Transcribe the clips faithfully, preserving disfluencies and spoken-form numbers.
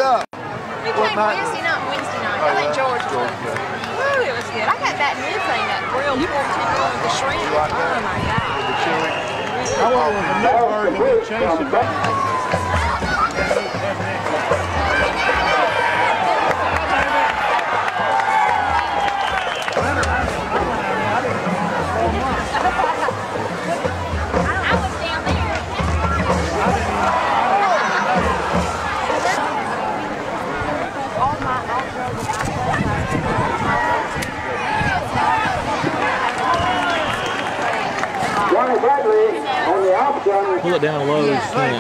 up. We came Wednesday night, Wednesday night. I think George was. Woo, it was good. I got that new thing, that grilled pork tenderloin with the shrimp. Oh my God. The chili. I went with the new version and changed it back. Pull it down low as you can.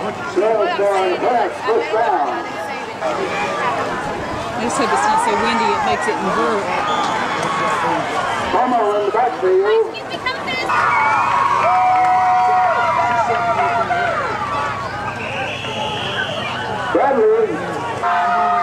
They said it's not so windy, it makes it invert. Homo in the backfield. Bradley.